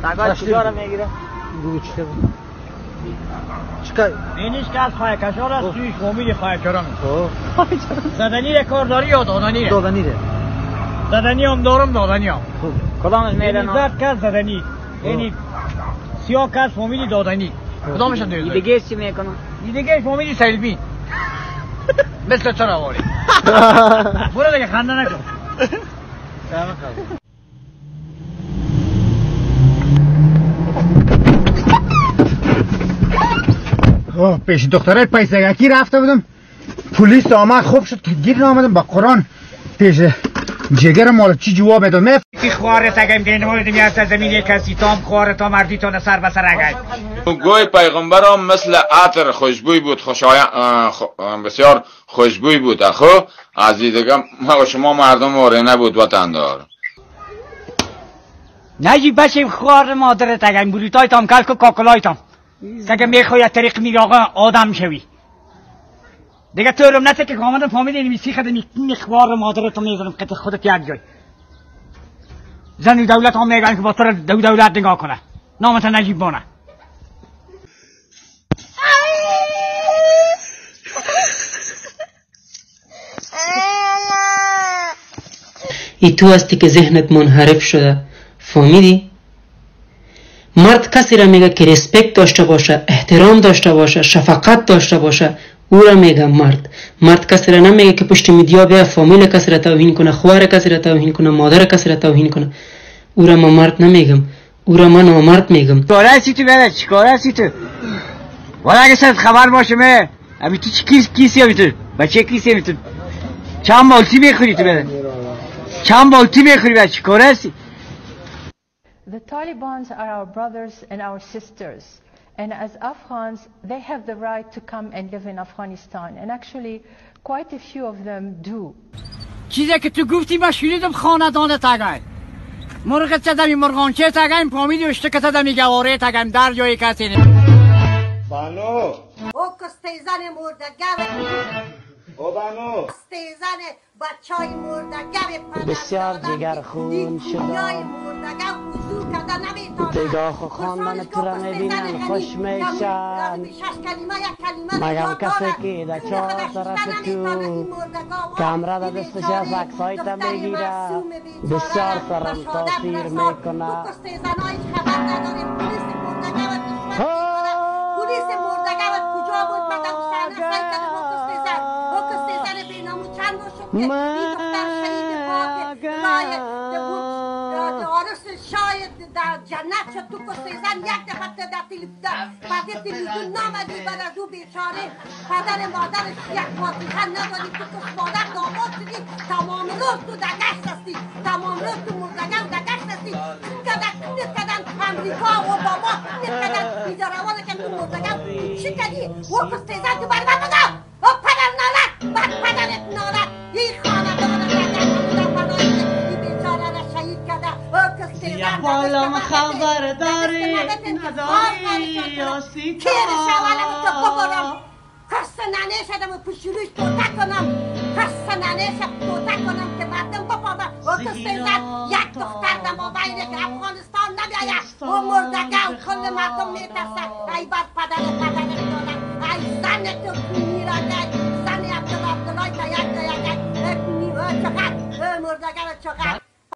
تگاه کجا رو میگیره؟ بگو چیکار اینیش که از خواهکشار است تویش فامیلی خواهکشاران زدنی ره کار داری یا دادنی ره؟ دادنی ره. زدنی هم دارم دادنی هم کدامش میره یعنی زد که زدنی یعنی سیاه که از فامیلی دادنی کدامش هم این دیگه چی میکنم؟ این دیگه فامیلی سیلبین مثل چرا واری برو دیگه خنده نکن پیش دختره پیسگکی رفته بودم پلیس آمد خوب شد که گیر آمدم با قرآن پیش جگر مال چی جواب میداد تی خوارت اگه امگه نماید میاد از زمین کسی تام خوارتا مردی تا سر بسر اگه گوی پیغمبرم مثل عطر خوشبوی بود بسیار خوشبوی بود اخو از دیگه شما مردم واره نبود وطندار نجیب بشیم خوار مادرت اگه بروتای تام کلک و کاکلای تام اگه میخوای طریق میگه آقا آدم شوی دیگه تورم نته که آمدن فامیلی نمیسی خده این خوار مادرت رو میزنم قطع خودت یک جای زن دولت هم میگن که با تو دولت نگاه کنه نامت نجیب بانه ای تو هستی که ذهنت منحرف شده فهمیدی؟ مرد کسی را میگه که ریسپکت داشته باشه احترام داشته باشه شفقت داشته باشه او را میگه مرد کسی را نمیگه که پشت میدیا بیا فامیل کسی را توهین کنه خوار کسی را توهین کنه مادر کسی را توهین کنه او را ما مرد نمیگم او را من نامرد میگم چیکاره هستی تو بله چیکاره هستی تو والا اگه صد خبر باشه مه امی تو کیسی همی تو بچه کیسی همی تو چند بالتی میخوری تو بله چند بالتی میخوری بچه چیکاره هستی The Talibans are our brothers and our sisters, and as Afghans, they have the right to come and live in Afghanistan, and actually, quite a few of them do. چیزی که تو گفتی من شنیدم خاندان تگای مرغ چدمی مرغانچه تگایم فامیلی اشته که تدمی گواره تگایم در جایی کسی نمی بانو او کستیزن مردگه او بانو کستیزن بچای مردگه بسیار جگر خون شده دیگاه خواندن تو را میبینن خوش میشن مگم کسی که در چهار طرف تو کمره در دستش از عکسای تا میگیره بسیار سرم تاثیر میکنه پولیس مردگه و کجا بود مگم سحنه سایی که با کستیزن با کستیزن بینامو چند رو شد که این دختر شهید پاک رای عارس شاید در جنت شد تو کستیزن یک دفعه در تلویزیون نامدی بعد از او بیچاره پدر مادرش یک فاتحه ندادی تو کس مادر داماد شدی تمام روز تو در گشت هستی تمام روز تو مردگه و در گشت هستی کونت کدن امریکا و بابا کونت کدن اینجا روانه که تو مردگه چی کدی و کستیزن تو بر من بگم و پدر نالت بر پدرت نالت این خاندان یا بالام خبر داری نداری یا سیتا کیر شوالم تو ببرم خسته ننشدم و پشیروش توته کنم خسته ننشم توته کنم که مردم بپادم و کستیزن یک دختر